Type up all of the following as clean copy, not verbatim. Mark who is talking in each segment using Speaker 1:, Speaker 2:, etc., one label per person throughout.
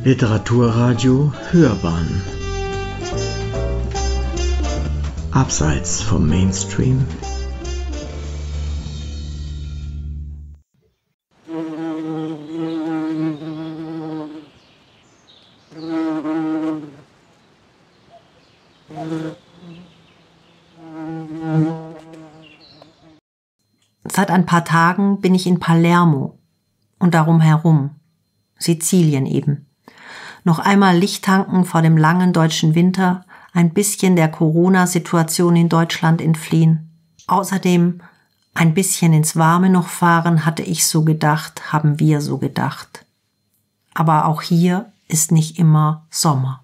Speaker 1: Literaturradio Hörbahn Abseits vom Mainstream.
Speaker 2: Seit ein paar Tagen bin ich in Palermo und darum herum, Sizilien eben. Noch einmal Licht tanken vor dem langen deutschen Winter, ein bisschen der Corona-Situation in Deutschland entfliehen. Außerdem ein bisschen ins Warme noch fahren, hatte ich so gedacht, haben wir so gedacht. Aber auch hier ist nicht immer Sommer.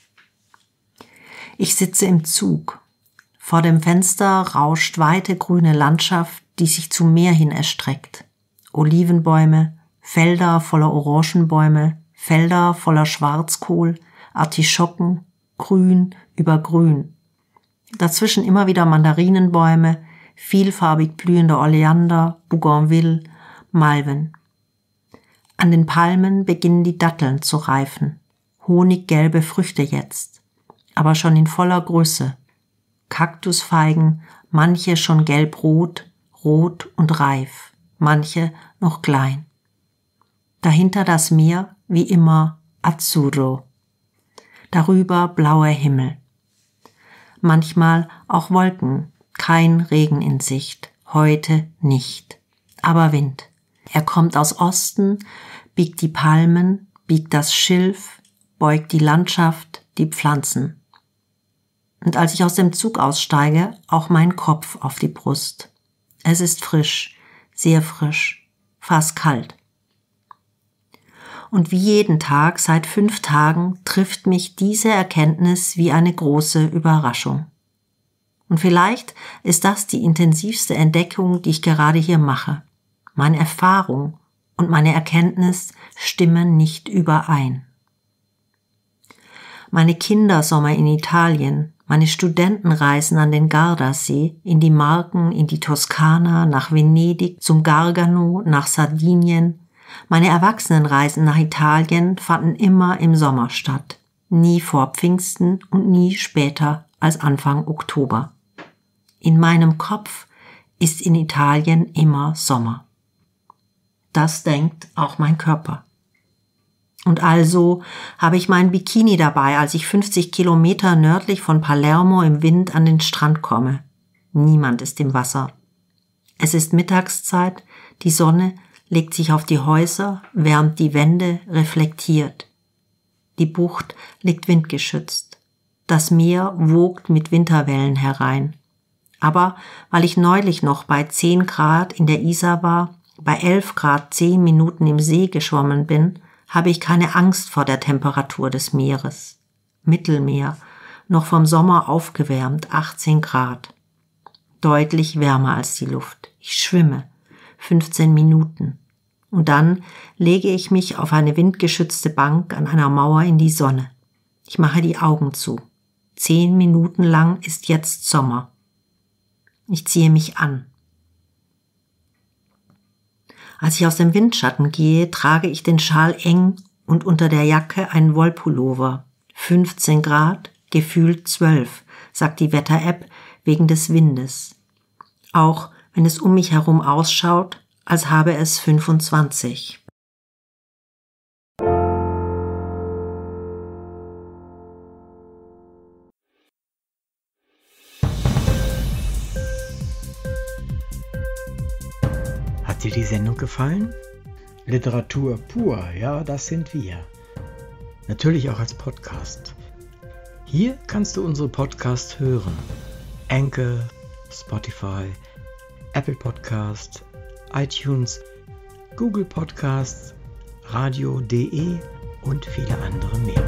Speaker 2: Ich sitze im Zug. Vor dem Fenster rauscht weite grüne Landschaft, die sich zum Meer hin erstreckt. Olivenbäume, Felder voller Orangenbäume, Felder voller Schwarzkohl, Artischocken, grün über grün. Dazwischen immer wieder Mandarinenbäume, vielfarbig blühende Oleander, Bougainville, Malven. An den Palmen beginnen die Datteln zu reifen. Honiggelbe Früchte jetzt, aber schon in voller Größe. Kaktusfeigen, manche schon gelb-rot, rot und reif, manche noch klein. Dahinter das Meer, wie immer, Azzurro. Darüber blauer Himmel. Manchmal auch Wolken, kein Regen in Sicht, heute nicht. Aber Wind. Er kommt aus Osten, biegt die Palmen, biegt das Schilf, beugt die Landschaft, die Pflanzen. Und als ich aus dem Zug aussteige, auch mein Kopf auf die Brust. Es ist frisch, sehr frisch, fast kalt. Und wie jeden Tag seit 5 Tagen trifft mich diese Erkenntnis wie eine große Überraschung. Und vielleicht ist das die intensivste Entdeckung, die ich gerade hier mache. Meine Erfahrung und meine Erkenntnis stimmen nicht überein. Meine Kindersommer in Italien, meine Studentenreisen an den Gardasee, in die Marken, in die Toskana, nach Venedig, zum Gargano, nach Sardinien. Meine Erwachsenenreisen nach Italien fanden immer im Sommer statt. Nie vor Pfingsten und nie später als Anfang Oktober. In meinem Kopf ist in Italien immer Sommer. Das denkt auch mein Körper. Und also habe ich mein Bikini dabei, als ich 50 Kilometer nördlich von Palermo im Wind an den Strand komme. Niemand ist im Wasser. Es ist Mittagszeit, die Sonne legt sich auf die Häuser, wärmt die Wände, reflektiert. Die Bucht liegt windgeschützt. Das Meer wogt mit Winterwellen herein. Aber weil ich neulich noch bei 10 Grad in der Isar war, bei 11 Grad 10 Minuten im See geschwommen bin, habe ich keine Angst vor der Temperatur des Meeres. Mittelmeer, noch vom Sommer aufgewärmt, 18 Grad. Deutlich wärmer als die Luft. Ich schwimme, 15 Minuten. Und dann lege ich mich auf eine windgeschützte Bank an einer Mauer in die Sonne. Ich mache die Augen zu. 10 Minuten lang ist jetzt Sommer. Ich ziehe mich an. Als ich aus dem Windschatten gehe, trage ich den Schal eng und unter der Jacke einen Wollpullover. 15 Grad, gefühlt 12, sagt die Wetter-App wegen des Windes. Auch wenn es um mich herum ausschaut, als habe es 25.
Speaker 1: Hat dir die Sendung gefallen? Literatur pur, ja, das sind wir. Natürlich auch als Podcast. Hier kannst du unsere Podcasts hören. Anchor, Spotify, Apple Podcast, iTunes, Google Podcasts, radio.de und viele andere mehr.